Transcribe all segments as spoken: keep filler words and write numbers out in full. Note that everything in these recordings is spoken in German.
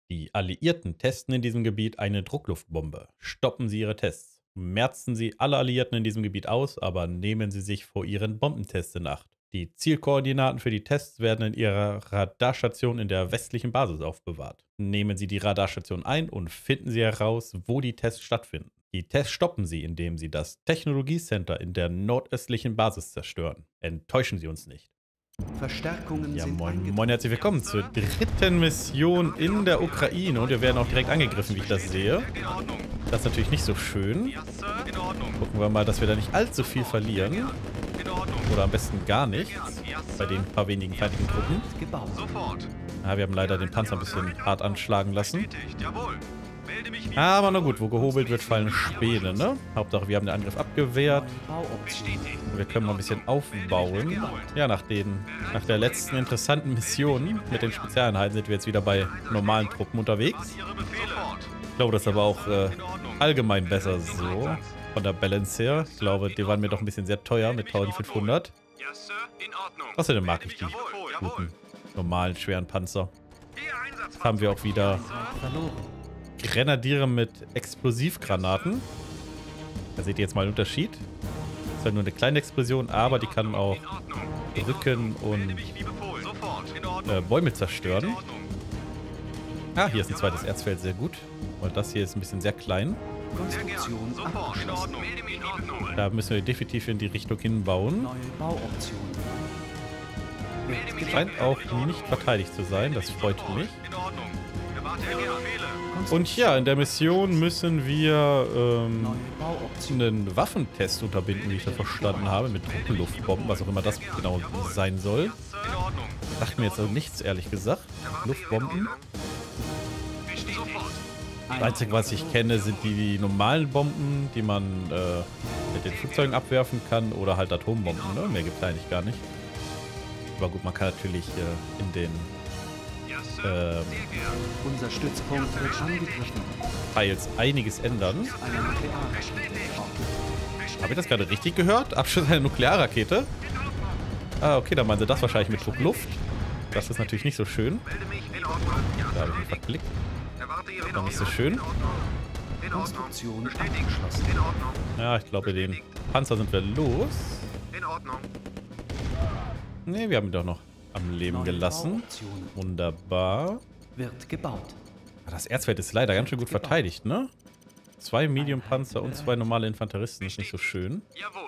Die Alliierten testen in diesem Gebiet eine Druckluftbombe. Stoppen Sie Ihre Tests. Merzen Sie alle Alliierten in diesem Gebiet aus, aber nehmen Sie sich vor Ihren Bombentests in Acht. Die Zielkoordinaten für die Tests werden in Ihrer Radarstation in der westlichen Basis aufbewahrt. Nehmen Sie die Radarstation ein und finden Sie heraus, wo die Tests stattfinden. Die Tests stoppen Sie, indem Sie das Technologiecenter in der nordöstlichen Basis zerstören. Enttäuschen Sie uns nicht. Verstärkungen Ja, sind moin, eingetroffen. moin, herzlich willkommen zur dritten Mission in der Ukraine. Und wir werden auch direkt angegriffen, wie ich das sehe. Das ist natürlich nicht so schön. Gucken wir mal, dass wir da nicht allzu viel verlieren. Oder am besten gar nichts. Bei den paar wenigen feindlichen Truppen. Gebaut. Ja, wir haben leider den Panzer ein bisschen hart anschlagen lassen. Aber na gut, wo gehobelt wird, fallen Späne, ne? Hauptsache, wir haben den Angriff abgewehrt. Bauoptionen. Wir können mal ein bisschen aufbauen. Ja, nach, den, nach der letzten interessanten Mission mit den Spezialeinheiten sind wir jetzt wieder bei normalen Truppen unterwegs. Ich glaube, das ist aber auch äh, allgemein besser so. Von der Balance her. Ich glaube, die waren mir doch ein bisschen sehr teuer mit eintausendfünfhundert. Außerdem mag ich die guten, normalen, schweren Panzer. Jetzt haben wir auch wieder Verloren. Grenadiere mit Explosivgranaten. Da seht ihr jetzt mal den Unterschied. Das ist halt nur eine kleine Explosion, aber die kann auch Brücken und äh, Bäume zerstören. Ah, hier ist ein zweites Erzfeld, sehr gut. Und das hier ist ein bisschen sehr klein. Konstruktion abgeschlossen. Da müssen wir definitiv in die Richtung hinbauen. Neue Bauoptionen. Wird Scheint auch nicht verteidigt zu sein, das freut mich. Und ja, in der Mission müssen wir ähm, Neue Bauoptionen. einen Waffentest unterbinden, wie ich das verstanden habe, mit Druckluftbomben, was auch immer das genau sein soll. Sagt mir jetzt also nichts, ehrlich gesagt. Luftbomben. Das Einzige, was ich kenne, sind die, die normalen Bomben, die man äh, mit den Flugzeugen abwerfen kann, oder halt Atombomben, ne? Mehr gibt es eigentlich gar nicht. Aber gut, man kann natürlich äh, in den ähm, Unser Stützpunkt wird angegriffen. Teils einiges ändern. Eine Nuklearrakete. Habe ich das gerade richtig gehört? Abschuss einer Nuklearrakete? Ah, okay, dann meinen sie das wahrscheinlich mit Druckluft. Das ist natürlich nicht so schön. Da habe ich mich verklickt. Noch nicht so schön. Konstruktion abgeschlossen. Ja, ich glaube, den Panzer sind wir los. Ne, wir haben ihn doch noch am Leben Neue gelassen. Bauoptionen. Wunderbar. Wird gebaut. Das Erzfeld ist leider ganz schön gut verteidigt, ne? Zwei Medium-Panzer und zwei normale Infanteristen ist nicht so schön.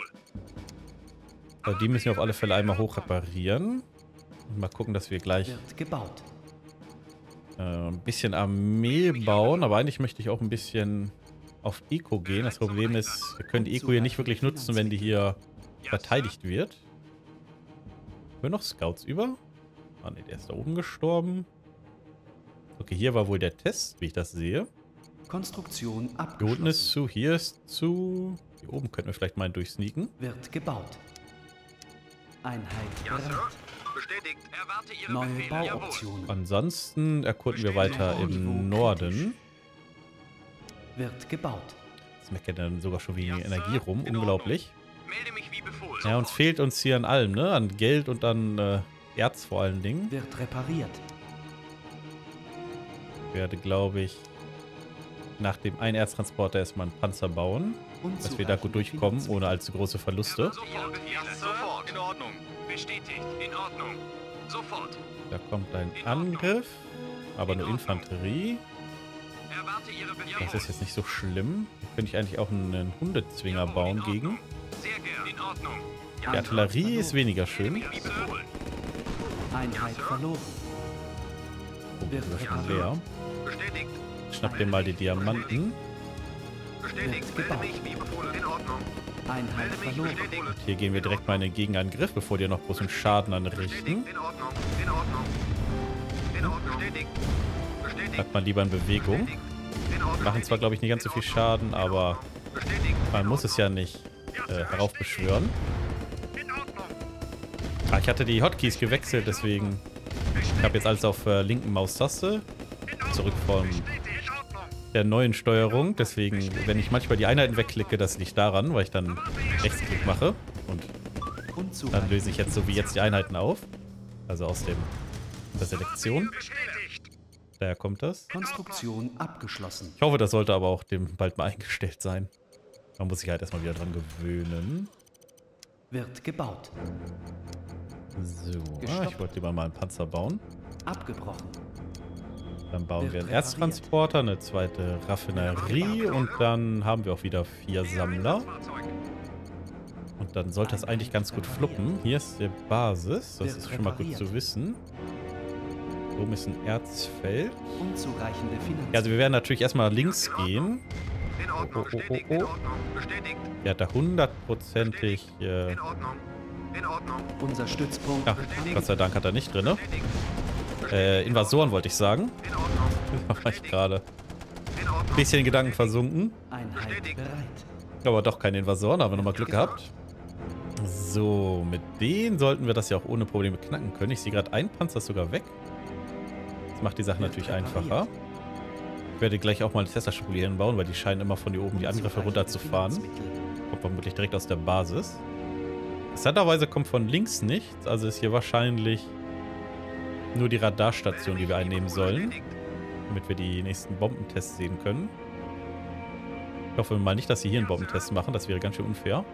Also die müssen wir auf alle Fälle einmal hoch reparieren. Und mal gucken, dass wir gleich Wird gebaut. äh, ein bisschen Armee bauen. Aber eigentlich möchte ich auch ein bisschen auf Eco gehen. Das Problem ist, wir können die Eco hier nicht wirklich nutzen, wenn die hier verteidigt wird. Haben wir noch Scouts über? Ah ne, der ist da oben gestorben. Okay, hier war wohl der Test, wie ich das sehe. Konstruktion Hier unten abgeschlossen. ist zu, hier ist zu. Hier oben könnten wir vielleicht mal durchsneaken. Wird gebaut. Einheit bereit. Bestätigt. Erwarte Ihre Neue Befehle. Jawohl. Bauoptionen. Ansonsten erkunden wir weiter im Norden. Wird gebaut. Jetzt meckert dann sogar schon wegen Energie rum. Unglaublich. Melde mich wie befohlen. Ja, uns fehlt uns hier an allem, ne? An Geld und an äh, Erz vor allen Dingen. Wird repariert. Ich werde, glaube ich, nach dem einen Erztransporter erstmal einen Panzer bauen, dass wir da gut durchkommen, ohne allzu große Verluste. Sofort. Ja, sofort. In Ordnung. Bestätigt. In Ordnung. Sofort. Da kommt ein Angriff, aber nur Infanterie. Erwarte Ihre Befehle. Das ist jetzt nicht so schlimm. Hier könnte ich eigentlich auch einen Hundezwinger bauen gegen. Sehr gern. In Ordnung. Die Artillerie ist weniger schön. Wie befohlen. Einheit verloren. Oh, Wird das ist schon repariert. leer. Bestätigt. Schnapp dir mal die Diamanten. Bestätigt. Wird Melde gebaut. mich wie befohlen. In Ordnung. Einheit Melde mich. verloren. Bestätigt. Hier gehen wir direkt mal in den Gegenangriff, bevor die noch großen Schaden anrichten. Bestätigt. In Ordnung. In Ordnung. In Ordnung. Bestätigt. Bestätigt. Bleibt mal lieber in Bewegung. Bestätigt. In Ordnung. Machen zwar, glaube ich, nicht ganz so viel Schaden, aber Bestätigt. man muss es ja nicht äh, heraufbeschwören. Ah, ich hatte die Hotkeys gewechselt, deswegen... Ich habe jetzt alles auf äh, linken Maustaste. Zurück von der neuen Steuerung. Deswegen, wenn ich manchmal die Einheiten wegklicke, das liegt daran, weil ich dann Rechtsklick mache. Und dann Unzureichend. löse ich jetzt so wie jetzt die Einheiten auf. Also aus dem der Selektion. Daher kommt das. Konstruktion abgeschlossen. Ich hoffe, das sollte aber auch dem bald mal eingestellt sein. Man muss sich halt erstmal wieder dran gewöhnen. Wird gebaut. So, ah, Gestoppt. ich wollte lieber mal einen Panzer bauen. Abgebrochen. Dann bauen Wird wir einen repariert. Erztransporter, eine zweite Raffinerie und dann haben wir auch wieder vier Sammler. Fahrzeug. Und dann sollte das eigentlich ganz gut fluppen. Hier ist die Basis, das Wird ist schon mal gut repariert. zu wissen. Oben ist ein Erzfeld. Unzureichende Finanzen. Ja, also wir werden natürlich erstmal links gehen. In Ordnung. Oh, oh, oh, Bestätigt. oh. In Ordnung. Bestätigt. Der hat da hundertprozentig... Äh, In Ordnung. In Ordnung. Unser Stützpunkt ach, wird Gott angegriffen. sei Dank hat er nicht drin. Bestätigt. Äh, Invasoren wollte ich sagen. In Ordnung. Da war ich gerade In Ordnung. ein bisschen in Gedanken versunken. Einheit Bestätigt. bereit. Aber doch keine Invasoren, haben wir nochmal Glück gehabt. So, mit denen sollten wir das ja auch ohne Probleme knacken können. Ich sehe gerade, ein Panzer ist sogar weg. Das macht die Sache natürlich einfacher. Ich werde gleich auch mal eine Tesla-Spule hier hinbauen, weil die scheinen immer von hier oben die Angriffe runterzufahren. Kommt vermutlich direkt aus der Basis. Interessanterweise kommt von links nichts, also ist hier wahrscheinlich nur die Radarstation, die wir einnehmen sollen, Bestätigt. damit wir die nächsten Bombentests sehen können. Ich hoffe mal nicht, dass sie hier einen Bombentest machen, das wäre ganz schön unfair.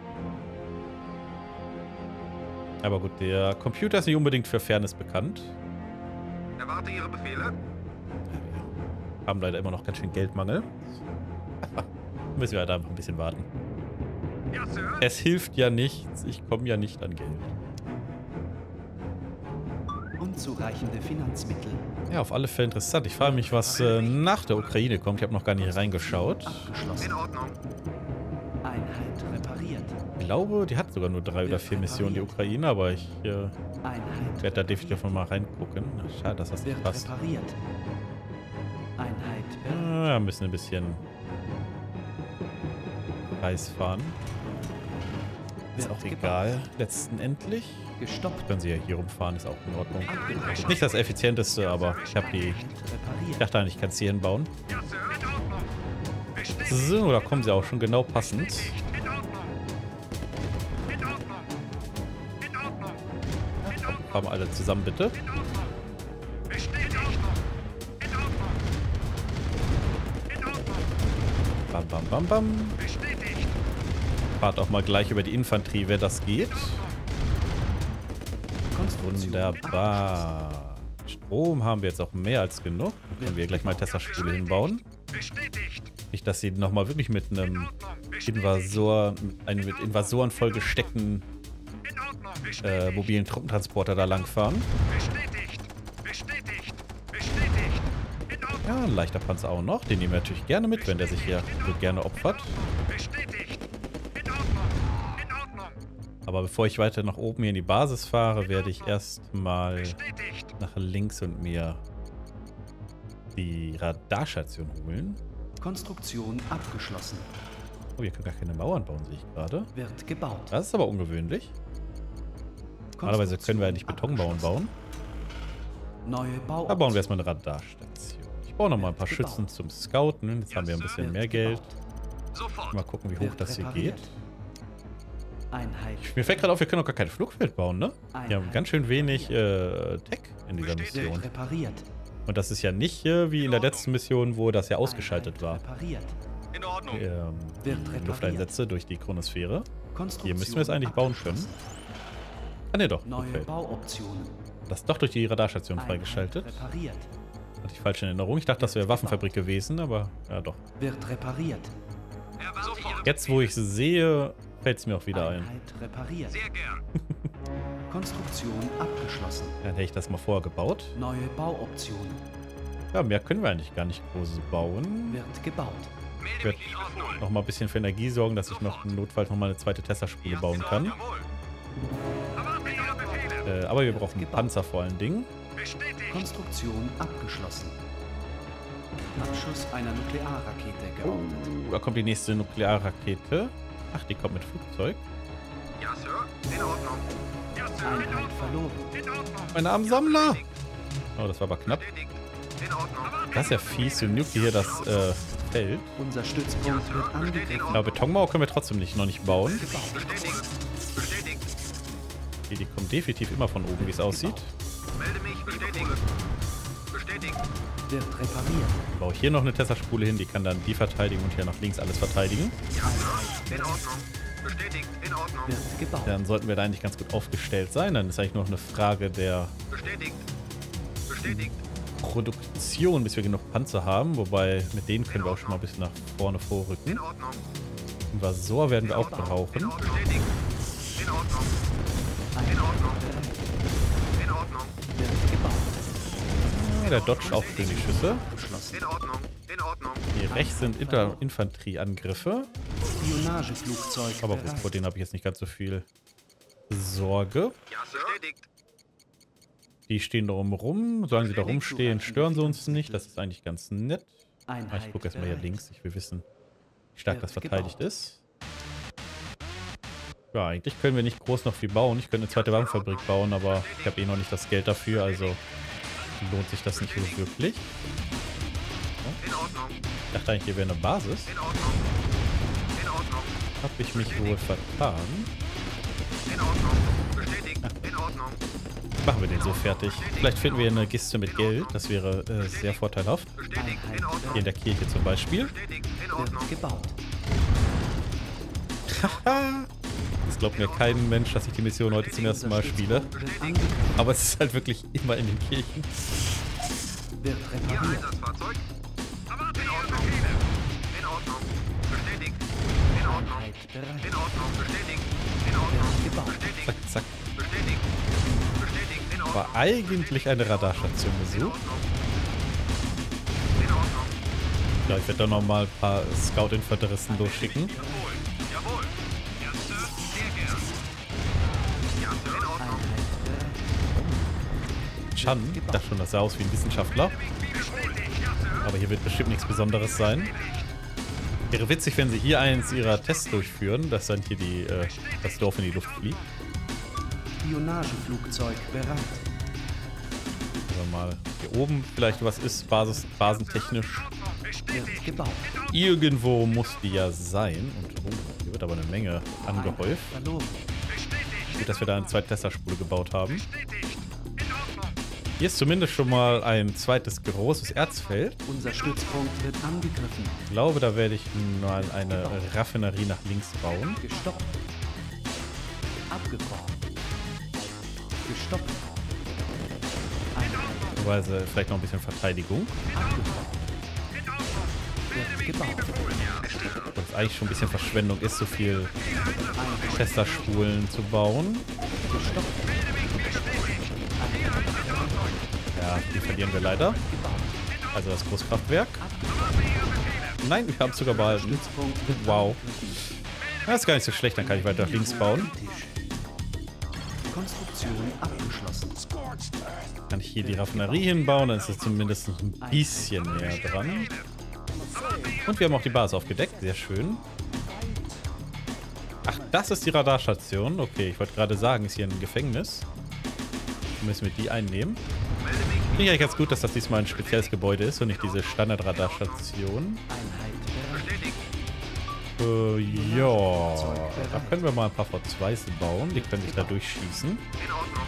Aber gut, der Computer ist nicht unbedingt für Fairness bekannt. Erwarte Ihre Befehle. Wir haben leider immer noch ganz schön Geldmangel. Müssen wir halt einfach ein bisschen warten. Ja, Sir. Es hilft ja nichts, ich komme ja nicht an Geld. Unzureichende Finanzmittel. Ja, auf alle Fälle interessant. Ich frage mich, was äh, nach der Ukraine kommt. Ich habe noch gar nicht reingeschaut. Abgeschlossen. In Ordnung. Einheit repariert. Ich glaube, die hat sogar nur drei oder vier Missionen, die Ukraine, aber ich äh, Einheit werde da definitiv noch mal reingucken. Ach, schade, dass das nicht wird passt. repariert. Einheit bereit. Ah, wir müssen ein bisschen Preis fahren. Ist Wird auch gebaut. egal, letzten endlich. Gestoppt. Können sie ja hier rumfahren, ist auch in Ordnung. Abgebrochen. Nicht das effizienteste, aber ich habe die. Ich Repariert. dachte eigentlich, ich kann es hier hinbauen. Ja, Sir. In Ordnung. Bestätigt. So, da kommen sie auch schon genau passend. Bestätigt. In Ordnung. In Ordnung. In Ordnung. In Ordnung. Fahren wir alle zusammen, bitte. In Ordnung. Bestätigt. In Ordnung. In Ordnung. Bam, bam, bam, bam. Bestätigt. Fahrt auch mal gleich über die Infanterie, wer das geht. Konstruktion. Wunderbar. Strom haben wir jetzt auch mehr als genug. Dann können wir gleich mal Tesla-Spule hinbauen. Bestätigt. Nicht, dass sie nochmal wirklich mit In einem Ordnung. Bestätigt. Invasor, mit einem mit Invasoren vollgesteckten In Ordnung. äh, Bestätigt. mobilen Truppentransporter da langfahren. Bestätigt. Bestätigt. Bestätigt. In Ordnung. Ja, ein leichter Panzer auch noch. Den nehmen wir natürlich gerne mit, wenn der sich hier so gerne opfert. Bestätigt. In Ordnung. In Ordnung. Aber bevor ich weiter nach oben hier in die Basis fahre, werde ich erstmal Bestätigt. nach links und mir die Radarstation holen. Konstruktion abgeschlossen. Oh, wir können gar keine Mauern bauen, sehe ich gerade. Wird gebaut. Das ist aber ungewöhnlich. Normalerweise können wir ja nicht Betonmauern bauen. Neue Bau. Da bauen wir erstmal eine Radarstation. Ich baue nochmal ein paar Schützen zum Scouten. Jetzt haben wir ein bisschen mehr Geld. Sofort. Mal gucken, wie hoch das hier geht. Einheit. Mir fällt gerade auf, wir können auch gar kein Flugfeld bauen, ne? Wir haben ganz schön wenig äh, Tech in dieser Mission. Wird repariert. Und das ist ja nicht äh, wie in der letzten Mission, wo das ja ausgeschaltet war. Einheit Repariert. In Ordnung. Ähm, Wird die repariert. Lufteinsätze durch die Chronosphäre. Konstruktion Hier müssen wir es eigentlich bauen können. abgeschlossen. Ah ne, doch. Neue Flugfeld. Bauoptionen. Das ist doch durch die Radarstation Einheit freigeschaltet. Repariert. Hatte ich falsch in Erinnerung. Ich dachte, das wäre Waffenfabrik gewesen, aber ja doch. Wird repariert. Sofort. Jetzt, wo ich sie sehe, fällt es mir auch wieder ein. Einheit repariert. Sehr gern. Konstruktion abgeschlossen. Dann hätte ich das mal vorher gebaut. Neue Bauoptionen. Ja, mehr können wir eigentlich gar nicht groß bauen. Wird gebaut. Ich werde noch mal ein bisschen für Energie sorgen, dass ich noch im Notfall noch mal eine zweite Tesla-Spule bauen kann. Jawohl. Erwarte Ihre Befehle. Äh, aber wir brauchen Panzer vor allen Dingen. Bestätigt. Konstruktion abgeschlossen. Abschuss einer Nuklearrakete Oh, geortet. da kommt die nächste Nuklearrakete. Ach, die kommt mit Flugzeug. Ja, Sir. In Ordnung. Ja, Sir. In Einheit Ordnung. verloren. In Ordnung. Meine armen Sammler! Bestätigt. Oh, das war aber knapp. Bestätigt. In Ordnung. Das ist ja fies. Du nuke hier das äh, Feld. Unser Stützpunkt wird angegriffen. Aber Betonmauer können wir trotzdem nicht, noch nicht bauen. Gebaut. Bestätigt. Bestätigt. Die, die kommen definitiv immer von oben, wie es aussieht. Melde mich. Bestätigt. Bestätigt. Wird repariert. Baue ich hier noch eine Tesla-Spule hin, die kann dann die verteidigen und hier nach links alles verteidigen. Ja, Sir. In Ordnung. Bestätigt. In Ordnung. Wird gebaut. Dann sollten wir da eigentlich ganz gut aufgestellt sein. Dann ist eigentlich noch eine Frage der Bestätigt. Bestätigt. Produktion, bis wir genug Panzer haben. Wobei mit denen können wir auch schon mal ein bisschen nach vorne vorrücken. In Ordnung. Invasor werden wir auch In brauchen. Ordnung. Bestätigt. In Ordnung. In Ordnung. In Ordnung. Wird gebaut. Ja, der dodgt auch schön die Schüsse. Abgeschlossen. In Ordnung. In Ordnung. Hier rechts sind Inter Infanterieangriffe. Spionageflugzeug. Aber bereit. vor denen habe ich jetzt nicht ganz so viel Sorge. Ja, Sir. Bestätigt. Die stehen da rum. Solange sie da rumstehen, stören sie uns nicht. Das ist eigentlich ganz nett. Ah, Einheit ich gucke erstmal hier bereit. links. Ich will wissen, wie stark das verteidigt ist. Ja, eigentlich können wir nicht groß noch viel bauen. Ich könnte eine zweite Waffenfabrik bauen, aber ich habe eh noch nicht das Geld dafür, also lohnt sich das nicht so wirklich. In Ordnung. Ich dachte eigentlich, hier wäre eine Basis. In Ordnung. In Ordnung. Habe ich mich wohl vertan. In Ordnung. Bestätigt. In Ordnung. Machen wir den so fertig. Vielleicht finden wir eine Kiste mit Geld. Das wäre äh, sehr vorteilhaft. Bestätigt. In Ordnung. Hier in der Kirche zum Beispiel. Bestätigt. In Ordnung. Wird gebaut. Das glaubt mir kein Mensch, dass ich die Mission heute zum ersten Mal spiele. Wird angegriffen. Aber es ist halt wirklich immer in den Kirchen. Wird Ihr repariert. Einsatzfahrzeug. Erwarte Ihre Befehle. In Ordnung. Bestätigt. In Ordnung. Einheit bereit. In Ordnung. Bestätigt. In Ordnung. Wird gebaut. Bestätigt. Zack, zack. Bestätigt. Bestätigt. In Ordnung. War eigentlich eine Radarstation In besucht. Ordnung. In Ordnung. Ja, ich werde da nochmal ein paar Scout-Infanteristen losschicken. Jawohl. Jawohl. Ja, Sir. Sehr gern. Ja, Sir. In Ordnung. Einheit bereit. Chan, ich dachte schon, das sah aus wie ein Wissenschaftler. Bestätigt. Ja, Sir. Aber hier wird bestimmt nichts Besonderes sein. Wäre witzig, wenn sie hier eins ihrer Tests durchführen, dass dann hier die, äh, das Dorf in die Luft fliegt. Spionageflugzeug bereit. Also mal hier oben vielleicht was ist, Basis, basentechnisch. Wird gebaut. Irgendwo muss die ja sein. Und oh, hier wird aber eine Menge angehäuft. Einheit verloren. Gut, dass wir da eine zweite Tesla-Spule gebaut haben. Bestätigt. In Ordnung. Hier ist zumindest schon mal ein zweites großes Erzfeld. Unser Stützpunkt wird angegriffen. Ich glaube, da werde ich mal eine Raffinerie nach links bauen. Gestoppt. Abgebrochen. Gestoppt. Einheit Beziehungsweise vielleicht noch ein bisschen Verteidigung. abgebrochen. In Ordnung. Wird gebaut. Was eigentlich schon ein bisschen Verschwendung ist, so viel Einheit Tesla-Spulen zu bauen. gestoppt. Ja, die verlieren wir leider. Gebaut. Also das Großkraftwerk. Nein, wir haben es sogar behalten. Stützpunkt wird Wow. angegriffen. Das ist gar nicht so schlecht, dann kann ich weiter nach links bauen. Kritisch. Konstruktion abgeschlossen. Kann ich hier die Raffinerie hinbauen, dann ist es zumindest noch ein bisschen näher dran. Und wir haben auch die Basis aufgedeckt, sehr schön. Ach, das ist die Radarstation. Okay, ich wollte gerade sagen, ist hier ein Gefängnis. Müssen wir die einnehmen. Finde ich eigentlich ganz gut, dass das diesmal ein spezielles Gebäude ist und nicht diese Standard-Radarstation. Einheit bereit. Äh, ja. Da können wir mal ein paar V zweis bauen. Die können sich da durchschießen. In Ordnung.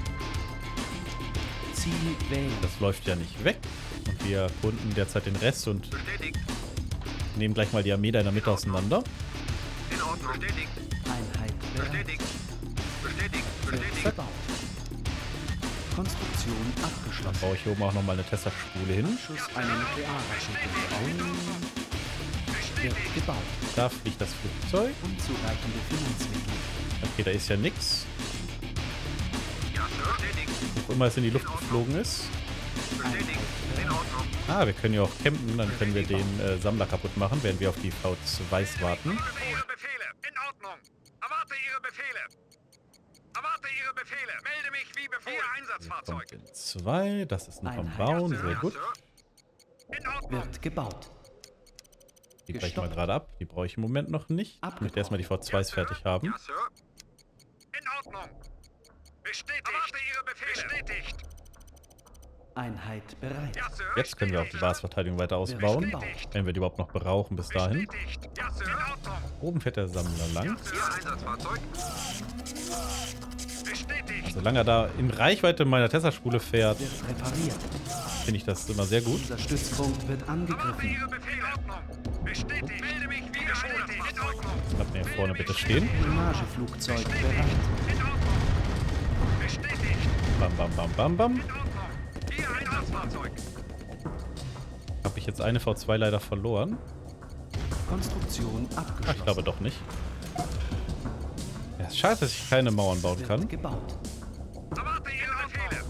Ziel wählen. Das läuft ja nicht weg. Und wir erkunden derzeit den Rest und Bestätigt. nehmen gleich mal die Armee da in der Mitte auseinander. In Ordnung. Bestätigt. Einheit bereit. Bestätigt. Bestätigt. Wird Bestätigt. verbaut. Konstruktion Dann abgeschlossen. baue ich hier oben auch nochmal eine Tesla-Spule hin. Schuss einer Nuklearrakete bauen. Wird gebaut. Da fliegt das Flugzeug. Unzureichende Finanzmittel. Okay, da ist ja nix. Ja, Sir. Bestätigt. Wo immer es in die Luft geflogen ist. Bestätigt. In Ordnung. Ah, wir können ja auch campen. Dann können wir den äh, Sammler kaputt machen, während wir auf die V zweis warten. Ihre Befehle. In Ordnung. Erwarte Ihre Befehle. Erwarte Ihre Befehle. Melde mich wie befohlen. Ihr Einsatzfahrzeug. Kommt in zwei. Das ist noch am Einheit. Bauen. Ja, Sehr Sir. gut. In Ordnung. Wird gebaut. Die breche ich mal Gestoppt. gerade ab. Die brauche ich im Moment noch nicht. Ich möchte erstmal die V zweis fertig haben. Ja, Sir. In Ordnung. Bestätigt. Erwarte Ihre Befehle. Bestätigt. Einheit bereit. Ja, Sir. Jetzt können wir auch die Basisverteidigung weiter ausbauen. Wenn wir die überhaupt noch brauchen bis dahin. Bestätigt. Ja, Sir. In Ordnung. Oben fährt der Sammler lang. Ihr Einsatzfahrzeug. Bestätigt. Solange er da in Reichweite meiner Tesla-Spule fährt, Wird repariert. finde ich das immer sehr gut. Unser Stützpunkt wird Erwarte angegriffen. Ihre Befehle. In Ordnung. Bestätigt. Melde mich wie bestätigt. In Ordnung. Bleibt mir hier vorne bitte stehen. Spionageflugzeug bereit. In Ordnung. Bestätigt. Bam, bam, bam, bam, bam. In Ordnung. Ihr Einsatzfahrzeug. Habe ich jetzt eine V zwei leider verloren? Konstruktion Ach, abgeschlossen. ich glaube doch nicht. Ja, es ist schade, dass ich keine Mauern bauen kann. Wird gebaut. Erwarte Ihre Befehle.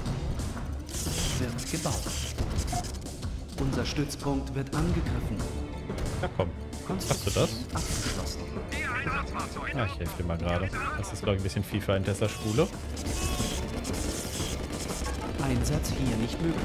Wird gebaut. Unser Stützpunkt wird angegriffen. Ja, komm. Hast du das? Abgeschlossen. Ihr Einsatzfahrzeug. Ah, ich helfe dir mal gerade. Das ist, glaube ich, ein bisschen viel für einen Tesla-Spule. Einsatz hier nicht möglich.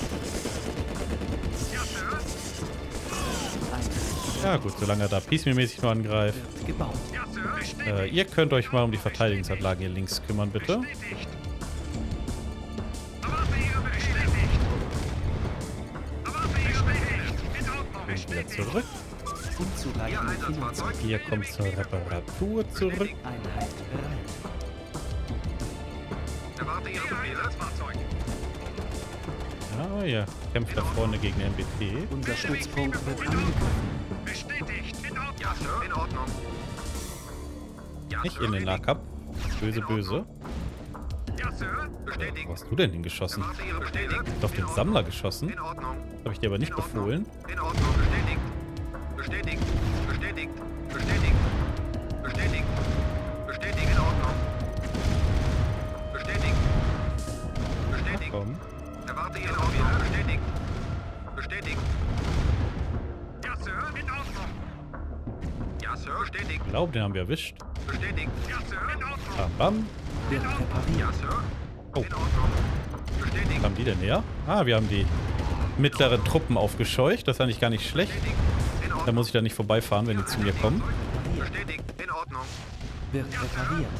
Ja, Sir. Einheit Ja gut, solange er da piecemeal-mäßig nur angreift. wird gebaut. Ja, Sir. Bestätigt. Äh, ihr könnt euch mal um die Verteidigungsanlagen hier links kümmern, bitte. Bestätigt. Erwarte Ihre Befehle. Erwarte Ihre Befehle. In Ordnung. Bin wieder zurück. Unzureichende Finanzmittel. Ihr kommt zur Reparatur zurück. Einheit bereit. Erwarte Ihre Befehle. Fahrzeug. Ja, ihr kämpft da vorne gegen N B T. Unser Stützpunkt wird angegriffen. Bestätigt. In Ordnung. Ja, Sir. In Ordnung. Ja, Nicht Sir. in den Nahkampf. Böse, böse. Ja, Sir. Bestätigt. Wo hast du denn hingeschossen? Erwarte Ihre Befehle. Du hast auf den Sammler geschossen? In Ordnung. Habe ich dir aber nicht In Ordnung. befohlen. In Ordnung. Bestätigt. Bestätigt. Bestätigt. Bestätigt. Bestätigt. Bestätigt. In Ordnung. Bestätigt. Bestätigt. Komm. Erwarte Ihre Befehle. Bestätigt. Bestätigt. Ja, Sir. In Ordnung. Ja, Sir. Bestätigt. Ich glaube, den haben wir erwischt. Bestätigt. Ja, Sir. In Ordnung. Bam, bam. Wird Ja, repariert. Sir. Oh. In Ordnung. Bestätigt. Was haben die denn her? Ah, wir haben die mittleren Truppen aufgescheucht. Das ist eigentlich gar nicht schlecht. Bestätigt. In Da Ordnung. muss ich dann nicht vorbeifahren, wenn die zu mir kommen. Bestätigt. In Ordnung. Wird repariert.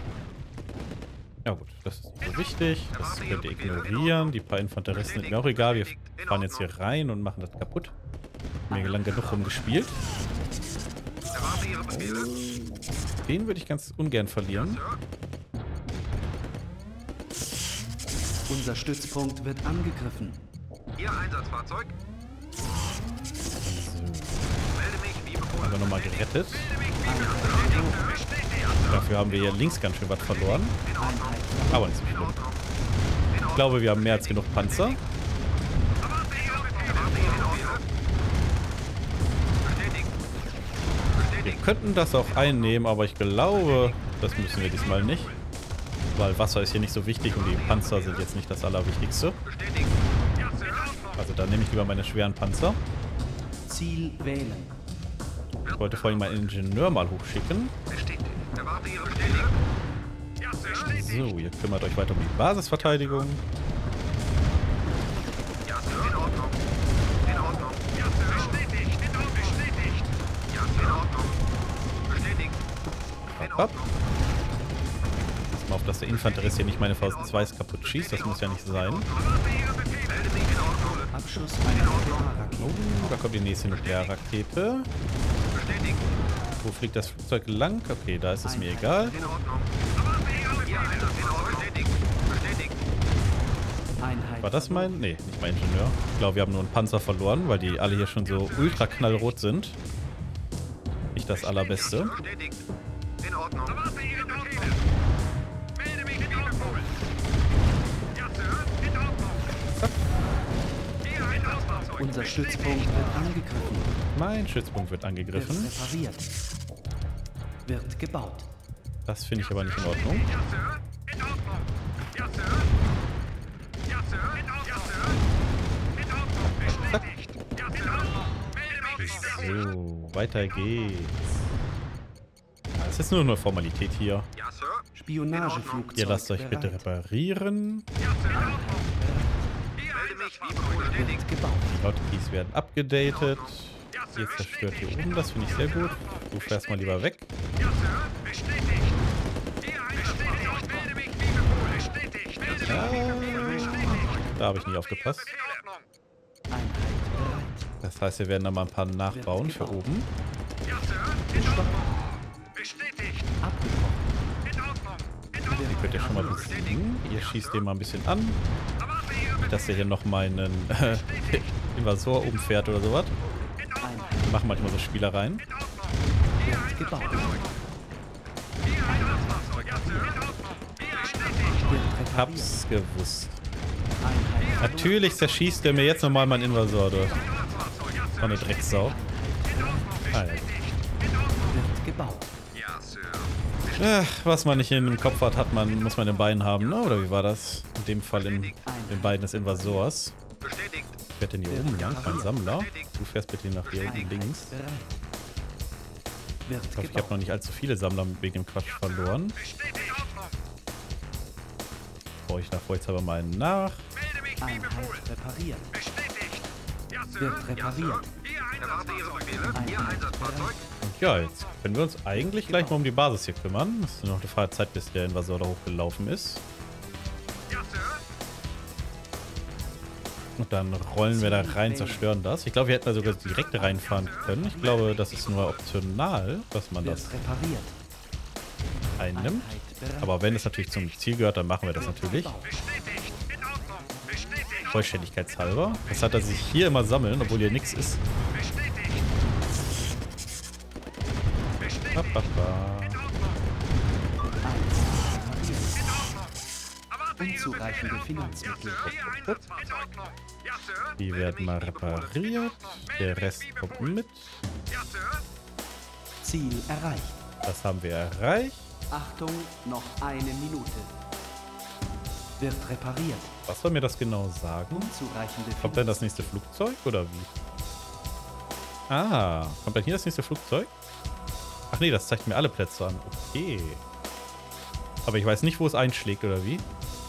Ja gut, das ist nicht so wichtig. Das könnt ihr ignorieren. Die paar Infanteristen sind mir auch egal. Wir fahren jetzt hier rein und machen das kaputt. Mir lang genug rumgespielt. Erwarte Ihre Befehle. Den würde ich ganz ungern verlieren. Unser Stützpunkt wird angegriffen. Ihr Einsatzfahrzeug. Melde mich wie befohlen. Haben wir nochmal gerettet. Einheit Bestätigt. Dafür haben wir hier links ganz schön was verloren. In Ordnung. Aber nicht so In schlimm. Ordnung. Ich glaube, wir haben mehr als genug Panzer. Erwarte Ihre Befehle. Erwarte Ihre Befehle. Bestätigt. Wir Bestätigt. könnten das auch einnehmen, aber ich glaube, das müssen wir diesmal nicht. Weil Wasser ist hier nicht so wichtig und die Panzer sind jetzt nicht das Allerwichtigste. Bestätigt. Ja, Sir. In Ordnung. Also da nehme ich lieber meine schweren Panzer. Ziel wählen. Ich wollte vorhin meinen Ingenieur mal hochschicken. Bestätigt. Erwarte Ihre Befehle. Ja, Sir. Bestätigt. So, ihr kümmert euch weiter um die Basisverteidigung. Ja, Sir. In Ordnung. In Ordnung. Ja, Sir. Bestätigt. In Ordnung. Bestätigt. Ja, Sir. In Ordnung. Bestätigt. In Hopp, hopp. Ordnung. Pass mal auf, dass der Infanterist hier nicht meine V zwei kaputt schießt. Das muss ja nicht sein. Erwarte Ihre Befehle. Melde mich in Ordnung. Abschuss einer Nuklearrakete. Oh, da kommt die nächste Nuklearrakete. Bestätigt. Wo fliegt das Flugzeug lang? Okay, da ist es mir egal. In Ordnung. Erwarte Ihre Befehle. Ja, Einsatz in Ordnung. Bestätigt. Bestätigt. Einheit War das mein? Nee, nicht mein Ingenieur. Ich glaube, wir haben nur einen Panzer verloren, weil die alle hier schon so ultra knallrot sind. Nicht das allerbeste. Bestätigt. In Ordnung. Erwarte Ihre Befehle. Melde mich wie befohlen. Ja, Sir. In Ordnung. Ihr Einsatzfahrzeug. Unser Stützpunkt wird angegriffen. Mein Stützpunkt wird Wird angegriffen. repariert. Wird gebaut. Das finde ich aber nicht in Ordnung. Ja, Sir. In Ordnung. Ja, Sir. Ja, Sir. In Ordnung. Ja, Sir. In Ordnung. Bestätigt. Ja, Sir. In Ordnung. Melde mich wie befohlen. So, weiter geht's. Es ist nur eine Formalität hier. Ja, Sir. Spionageflugzeug Ihr lasst euch bitte bereit. reparieren. Ja, Sir. In Ordnung. Ihr Melde mich wie befohlen. Bestätigt. Wird gebaut. Die Hotkeys werden abgedatet. Ihr zerstört hier oben, das finde ich sehr gut. Du fährst mal lieber weg. Ja, Sir. Bestätigt. Ihr Einsatzfahrzeug. Melde mich wie befohlen. Bestätigt. Melde mich Ja, wie befohlen. Bestätigt. da habe ich nicht aufgepasst. In Ordnung. Einheit bereit. Das heißt, wir werden da mal ein paar nachbauen für oben. Ja, Sir. In Ordnung. Bestätigt. Abgebrochen. In Ordnung. In Ordnung. könnt ihr schon mal besiegen. Ihr schießt den mal ein bisschen an. Nicht, dass er hier noch meinen äh, Invasor umfährt oder sowas. Wir machen manchmal so Spielereien. Wird gebaut. Ich hab's gewusst. Natürlich zerschießt er mir jetzt nochmal meinen Invasor durch. War eine Drecksau. Ah, ja. Wird gebaut. Ach, was man nicht in dem Kopf hat, hat man, muss man in den Beinen haben, ne? Oder wie war das? In dem Fall in den Beinen des Invasors. Bestätigt. Ich werde denn hier oben lang, mein Sammler. Du fährst bitte nach hier unten links. Bereit. Wird Ich hoffe, ich habe gebaut. noch nicht allzu viele Sammler wegen dem Quatsch verloren. Bestätigt. Ordnung. Baue ich nach Vollzauber mal einen nach. Melde mich wie befohlen. Einheit repariert. Bestätigt. Ja, Sir. Wird repariert. Ihr Einsatzfahrzeug. Ihr Einsatzfahrzeug. Und ja, jetzt können wir uns eigentlich gleich mal um die Basis hier kümmern. Es ist nur noch eine Frage Zeit, bis der Invasor da hochgelaufen ist. Ja, Sir. Und dann rollen wir da rein, zerstören das. Ich glaube, wir hätten da sogar direkt reinfahren können. Ich glaube, das ist nur optional, dass man das Wird repariert. einnimmt. Einheit bereit. Aber wenn es natürlich zum Ziel gehört, dann machen wir das natürlich. Bestätigt. In Ordnung. Bestätigt. Vollständigkeitshalber. Das hat er sich hier immer sammeln, obwohl hier nichts ist. Bestätigt. Ba, ba, ba. Unzureichende Finanzmittel. Ihr Einsatzfahrzeug. In Ordnung. Ja, Sir. Die werden mal repariert. Der Rest kommt mit. Ja, Sir. Ziel erreicht. Das haben wir erreicht. Achtung, noch eine Minute. Wird repariert. Was soll mir das genau sagen? Unzureichende Kommt dann das nächste Flugzeug oder wie? Ah, kommt dann hier das nächste Flugzeug? Ach nee, das zeigt mir alle Plätze an. Okay. Aber ich weiß nicht, wo es einschlägt oder wie.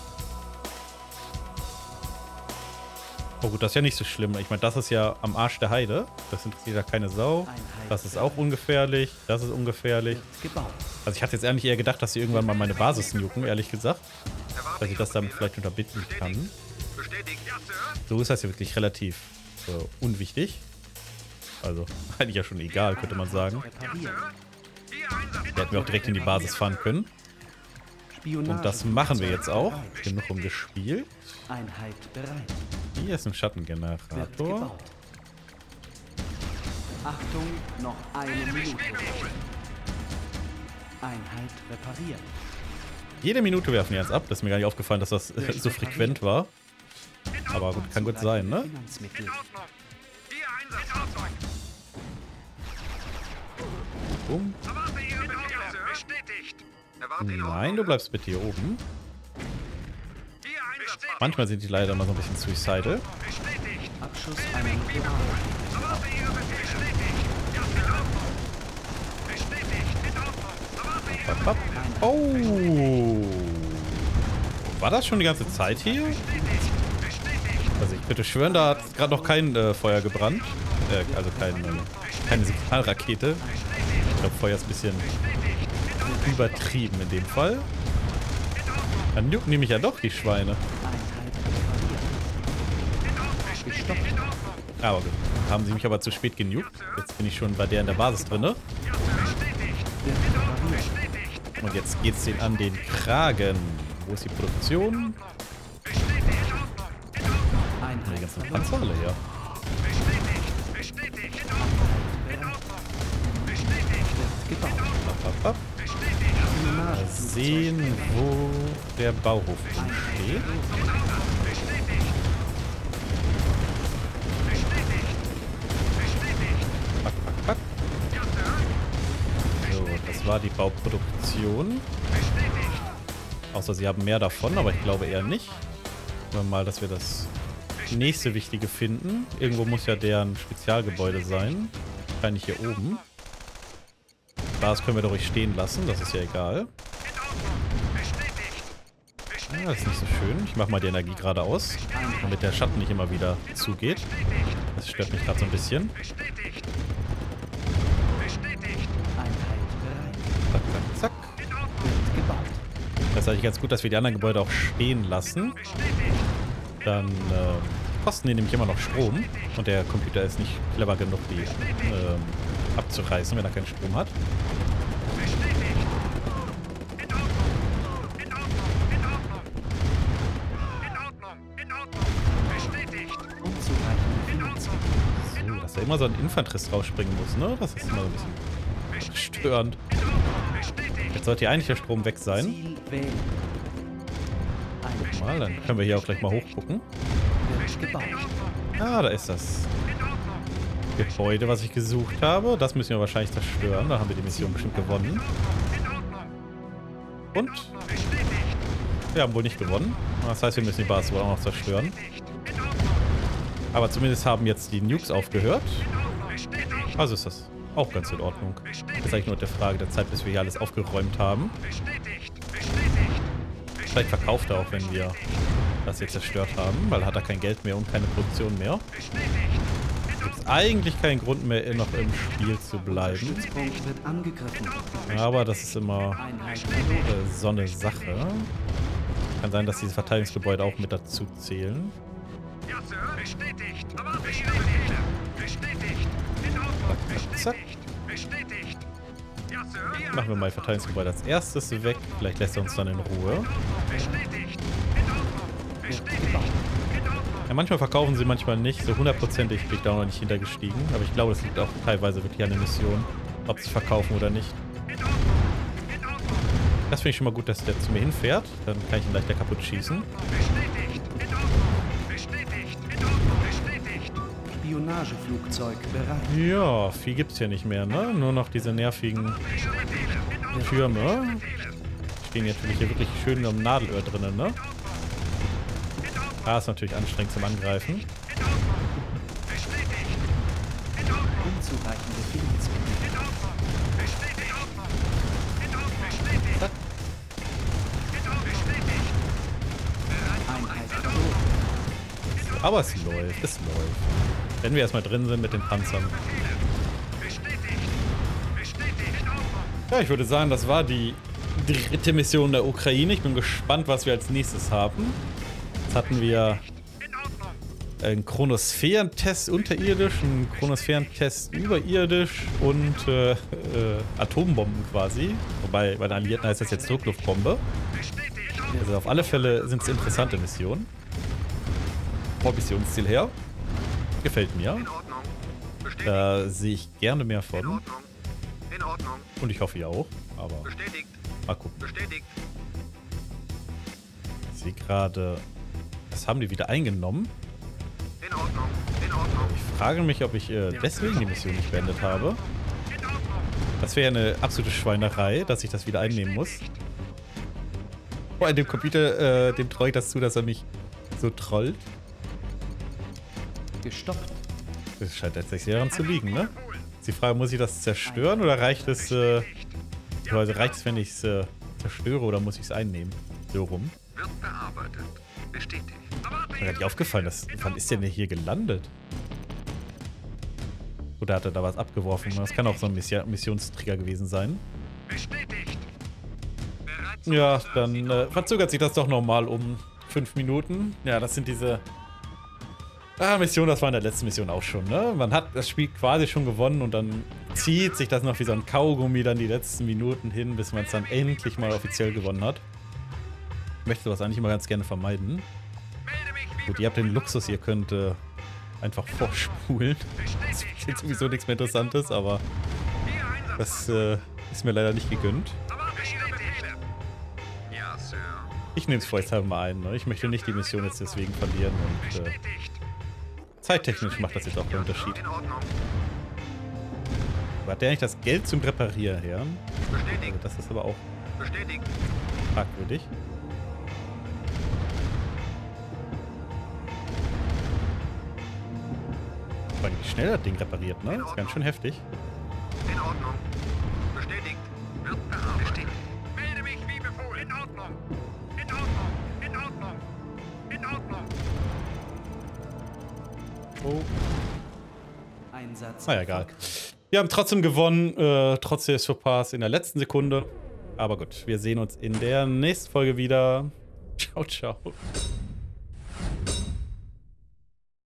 Oh gut, das ist ja nicht so schlimm. Ich meine, das ist ja am Arsch der Heide. Das interessiert ja keine Sau. Das ist auch ungefährlich. Das ist ungefährlich. Wird gebaut. Also ich hatte jetzt eigentlich eher gedacht, dass sie irgendwann mal meine Basis nuken, ehrlich gesagt. Dass ich das damit vielleicht unterbinden kann. Bestätigt. Ja, Sir. So ist das ja wirklich relativ äh, unwichtig. Also eigentlich ja schon egal, könnte man sagen. Repariert. Ihr Einsatz. Wir hätten wir auch direkt in die Basis fahren können. Spionage. Und das machen wir jetzt auch. Genug rumgespielt. Einheit bereit. Hier ist ein Wird Schattengenerator. gebaut. Achtung, noch eine Minute. Einheit repariert. Jede Minute werfen wir jetzt ab. Das ist mir gar nicht aufgefallen, dass das äh, so frequent war. Aber gut, kann gut sein, ne? Finanzmittel. In Ordnung. Ihr Einsatzfahrzeug. Bumm. Erwarte Ihre Befehle, Sir. Bestätigt. Erwarte Ihre Nein, du bleibst bitte hier oben. Ihr Einsatzfahrzeug. Manchmal sind die leider mal so ein bisschen suicidal. Bestätigt. Abschuss einer Nuklear. Erwarte Ihre Befehle. Bestätigt. Ja, in Ordnung. Bestätigt. In Ordnung. Erwarte Ihre Bap, bap. Oh. War das schon die ganze Zeit hier? Also ich könnte schwören, da hat gerade noch kein äh, Feuer gebrannt. Äh, also kein, äh, keine Signalrakete. Ich glaube, Feuer ist ein bisschen übertrieben in dem Fall. Dann nuken nämlich ja doch die Schweine. Einheit repariert. Gestoppt. Aber gut. Haben sie mich aber zu spät genukt. Jetzt bin ich schon bei der in der Basis drin. Wird repariert. Und jetzt geht's den an den Kragen. Wo ist die Produktion? Die Einheit ganzen Panzer alle her. wird gebaut. Ab, ab, ab. Mal sehen, wo der Bauhof steht. Pack, pack, pack. So, das war die Bauproduktion. Außer sie haben mehr davon, aber ich glaube eher nicht. Schauen wir mal, dass wir das nächste Wichtige finden. Irgendwo muss ja deren Spezialgebäude sein. Wahrscheinlich hier oben. Das können wir doch ruhig stehen lassen, das ist ja egal. Ja, das ist nicht so schön. Ich mache mal die Energie gerade aus, damit der Schatten nicht immer wieder zugeht. Das stört mich gerade so ein bisschen. Einheit bereit. Zack, zack, zack. Wird gebaut. Das ist eigentlich ganz gut, dass wir die anderen Gebäude auch stehen lassen. Dann äh, kosten die nämlich immer noch Strom. Und der Computer ist nicht clever genug, die äh, abzureißen, wenn er keinen Strom hat. da immer so ein Infanterist rausspringen muss, ne? Das ist immer so ein bisschen störend. Jetzt sollte hier eigentlich der Strom weg sein. Ziel wählen. Guck mal, dann können wir hier auch gleich mal hochgucken. Wird gebaut. Ah, da ist das Gebäude, was ich gesucht habe. Das müssen wir wahrscheinlich zerstören. Da haben wir die Mission bestimmt gewonnen. Und wir haben wohl nicht gewonnen. Das heißt, wir müssen die Basis wohl auch noch zerstören. Aber zumindest haben jetzt die Nukes aufgehört. Also ist das auch ganz in Ordnung. Das ist eigentlich nur der Frage der Zeit, bis wir hier alles aufgeräumt haben. Vielleicht verkauft er auch, wenn wir das hier zerstört haben, weil hat er kein Geld mehr und keine Produktion mehr. Gibt es eigentlich keinen Grund mehr, noch im Spiel zu bleiben. Stützpunkt wird angegriffen. Aber das ist immer Einheit verloren. äh, so eine Sache. Kann sein, dass diese Verteidigungsgebäude auch mit dazu zählen. Ja, Sir. Bestätigt. Aber bestätigt. Bestätigt. In Ordnung. Zack. Bestätigt. Ja, Sir. Machen wir mal Verteidigungsgebäude als erstes weg. Vielleicht lässt er uns dann in Ruhe. Bestätigt. In Ordnung. Bestätigt. In Ordnung. Ja, manchmal verkaufen sie, manchmal nicht. So hundertprozentig bin ich da noch nicht hintergestiegen. Aber ich glaube, es liegt auch teilweise wirklich an der Mission, ob sie verkaufen oder nicht. In Ordnung. In Ordnung. Das finde ich schon mal gut, dass der zu mir hinfährt. Dann kann ich ihn leichter kaputt schießen. Bestätigt. In Ordnung. Bestätigt. In Ordnung. Bestätigt. Spionageflugzeug bereit. Ja, viel gibt es hier nicht mehr, ne? Nur noch diese nervigen Türme. Stehen jetzt natürlich hier wirklich schön im Nadelöhr drinnen, ne? Ah, ist natürlich anstrengend zum Angreifen. Unzureichende Friedensmittel. Zack. Einheit verloren. Aber es läuft, es läuft. Wenn wir erstmal drin sind mit den Panzern. Ja, ich würde sagen, das war die dritte Mission der Ukraine. Ich bin gespannt, was wir als nächstes haben. Jetzt hatten wir einen Chronosphärentest unterirdisch, einen Chronosphärentest überirdisch und äh, äh, Atombomben quasi. Wobei bei den Alliierten heißt das jetzt Druckluftbombe. Also auf alle Fälle sind es interessante Missionen. Vom Missionsziel her. Gefällt mir. In Ordnung. Bestätigt. Da sehe ich gerne mehr In von. Ordnung. In Ordnung. Und ich hoffe ihr auch. Aber Bestätigt. mal gucken. Bestätigt. Ich sehe gerade, das haben die wieder eingenommen. In Ordnung. In Ordnung. Ich frage mich, ob ich äh, deswegen die Mission nicht beendet habe. Das wäre eine absolute Schweinerei, dass ich das wieder einnehmen muss. Vor allem dem Computer, äh, dem traue ich das zu, dass er mich so trollt. Gestoppt. Das scheint tatsächlich daran zu liegen, ne? Ist die Frage, muss ich das zerstören oder reicht es, äh, also reicht es, wenn ich es äh, zerstöre oder muss ich es einnehmen? So rum. Wird bearbeitet. Bestätigt. Mir ist gar nicht aufgefallen, dass, wann ist denn der hier gelandet? Oder hat er da was abgeworfen? Das kann auch so ein Mission Missionstrigger gewesen sein. Bestätigt. Bereit. Ja, dann äh, verzögert sich das doch nochmal um fünf Minuten. Ja, das sind diese ah, Missionen, das war in der letzten Mission auch schon, ne? Man hat das Spiel quasi schon gewonnen und dann zieht sich das noch wie so ein Kaugummi dann die letzten Minuten hin, bis man es dann endlich mal offiziell gewonnen hat. Ich möchte sowas eigentlich immer ganz gerne vermeiden. Melde mich wie Gut, ihr habt den Luxus, ihr könnt äh, einfach vorspulen. Das ist jetzt sowieso nichts mehr Interessantes, aber Ihr Einsatz. das äh, ist mir leider nicht gegönnt. Aber bestätigt. Ja, Sir. Ich nehme es vorerst mal ein, ne? Ich möchte nicht die Mission jetzt deswegen verlieren und äh, Bestätigt. zeittechnisch macht das jetzt auch den Unterschied. In Ordnung. Wo hat der eigentlich das Geld zum Reparieren her? Also Bestätigt. das ist aber auch Bestätigt. fragwürdig. Vor allem, wie schnell das Ding repariert, ne? Ist ganz schön heftig. In Ordnung. Bestätigt. Wird bearbeitet. Melde mich wie befohlen. In Ordnung. In Ordnung. In Ordnung. In Ordnung. Oh. Einsatz. Naja, egal. Wir haben trotzdem gewonnen, äh, trotz des Fauxpas in der letzten Sekunde. Aber gut, wir sehen uns in der nächsten Folge wieder. Ciao, ciao.